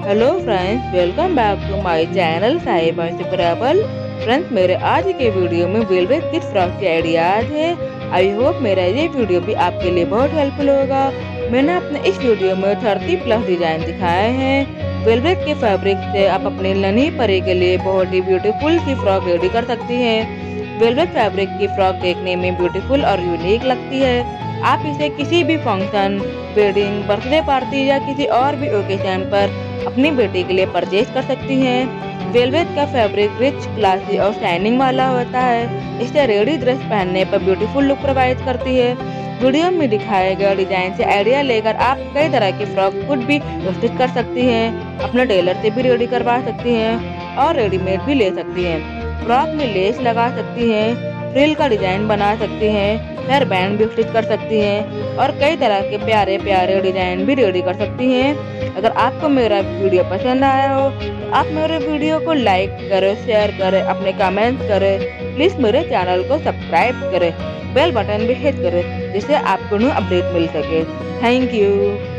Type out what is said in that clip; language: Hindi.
Hello friends, welcome back to my channel Sahiba travel. Friends, मेरे आज के वीडियो में वेलवेट किड फ्रॉक के आइडियाज है। आई होप मेरा ये वीडियो भी आपके लिए बहुत हेल्पफुल होगा। मैंने अपने इस वीडियो में 30+ डिजाइन दिखाए हैं। वेलवेट के फैब्रिक से आप अपने नन्ही परी के लिए बहुत ही ब्यूटीफुल सी फ्रॉक रेडी कर सकती हैं। वेलवेट फैब्रिक की फ्रॉक देखने में ब्यूटीफुल और यूनिक लगती है। आप इसे किसी भी फंक्शन, वेडिंग, बर्थडे पार्टी या किसी और भी ओकेजन पर अपनी बेटी के लिए परचेज कर सकती हैं। वेलवेट का फैब्रिक रिच, क्लासी और शाइनिंग वाला होता है। इसे रेडी ड्रेस पहनने पर ब्यूटीफुल लुक प्रोवाइड करती है। वीडियो में दिखाए गए डिजाइन से आइडिया लेकर आप कई तरह की फ्रॉक खुद भी स्टिच कर सकती हैं। अपने टेलर से भी रेडी करवा सकती हैं और रेडीमेड भी ले सकती हैं। फ्रॉक में लेस लगा सकती हैं, फ्रिल का डिजाइन बना सकती हैं, हेयर बैंड भी स्टिच कर सकती हैं और कई तरह के प्यारे प्यारे डिजाइन भी रेडी कर सकती हैं। अगर आपको मेरा वीडियो पसंद आया हो तो आप मेरे वीडियो को लाइक करें, शेयर करें, अपने कमेंट्स करें। प्लीज मेरे चैनल को सब्सक्राइब करें, बेल बटन भी हिट करें जिससे आपको न्यू अपडेट मिल सके। Thank you.